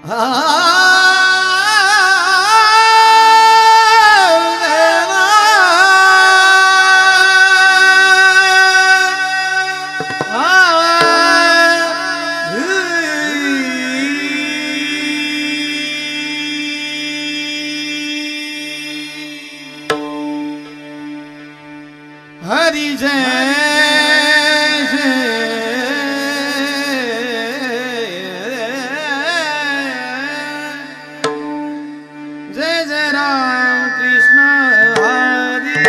Hari Jai Jai Jai Ram Krishna Hari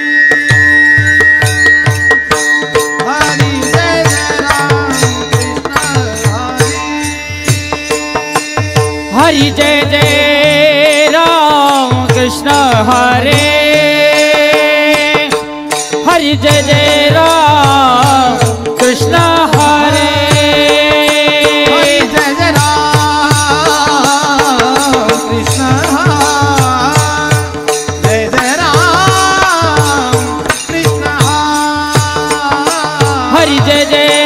Hari Jai Jai Ram Krishna Hari Hari Jai Jai Ram Krishna Hare Hari Jai Jai Ram Krishna Hare Hari Jai Jai Ram Krishna Jai Jai Ram Krishna Hari Jai Jai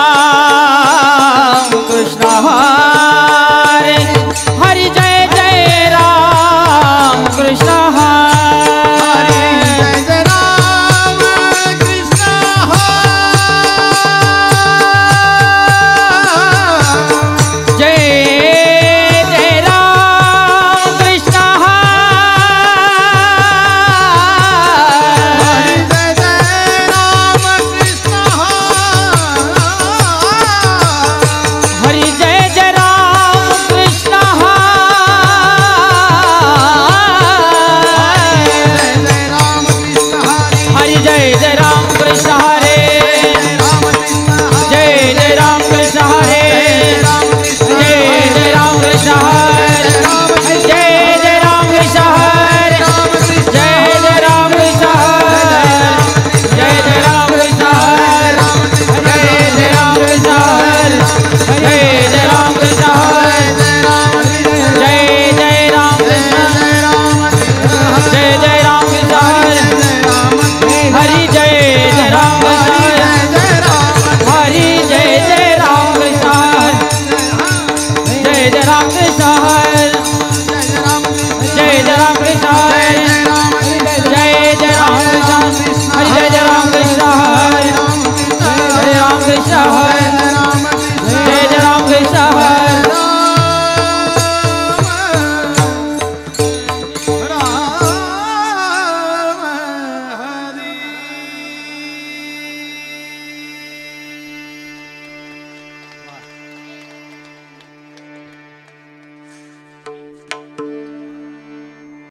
Ram Krishna Hare Hari Jai Jai Ram Krishna Hare Jai Jai Ram Krishna Jai Jai Ram Krishna Hari Jai Jai Ram Krishna Hari Jai Jai Ram Krishna Hari Jai Jai Ram Krishna Hare Jai Jai Ram Krishna Hare Jai Jai Ram Krishna Hare Jai Jai Ram Krishna Hare Jai Jai Ram Krishna Hare Jai Jai Ram Krishna Hare Jai Jai Ram Krishna Hare Jai Jai Ram Krishna Hare Jai Jai Ram Krishna Jai Jai Ram Krishna Hare Hari Jai Jai Ram Krishna Hari Jai Jai Ram Krishna Jai Jai Ram Krishna